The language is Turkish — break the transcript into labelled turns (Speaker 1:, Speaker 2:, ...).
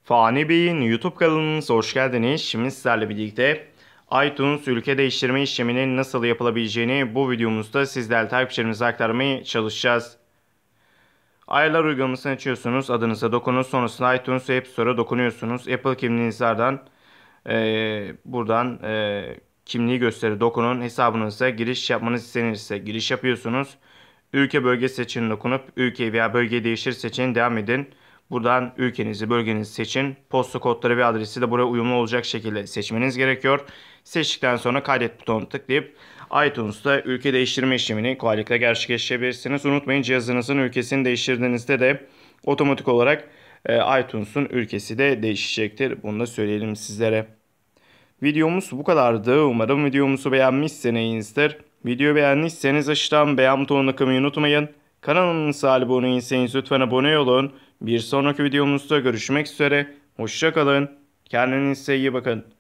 Speaker 1: Fani Bey'in YouTube kanalınıza hoş geldiniz. Şimdi sizlerle birlikte iTunes ülke değiştirme işleminin nasıl yapılabileceğini bu videomuzda sizlerle takipçilerimize aktarmaya çalışacağız. Ayarlar uygulamasını açıyorsunuz. Adınıza dokunun. Sonrasında iTunes App Store'a dokunuyorsunuz. Apple kimliğinizden buradan kimliği gösteri dokunun. Hesabınıza giriş yapmanız istenirse giriş yapıyorsunuz. Ülke bölge seçeneğine dokunup ülke veya bölgeyi değiştir seçeneğine devam edin. Buradan ülkenizi, bölgenizi seçin. Posta kodları ve adresi de buraya uyumlu olacak şekilde seçmeniz gerekiyor. Seçtikten sonra kaydet butonuna tıklayıp iTunes'ta ülke değiştirme işlemini kolaylıkla gerçekleştirebilirsiniz. Unutmayın, cihazınızın ülkesini değiştirdiğinizde de otomatik olarak iTunes'un ülkesi de değişecektir. Bunu da söyleyelim sizlere. Videomuz bu kadardı. Umarım videomuzu beğenmişsinizdir. Videoyu beğendiyseniz aşağıdan beğen butonuna kılmayı unutmayın. Kanalımıza abone değilseniz lütfen abone olun. Bir sonraki videomuzda görüşmek üzere. Hoşça kalın. Kendinize iyi bakın.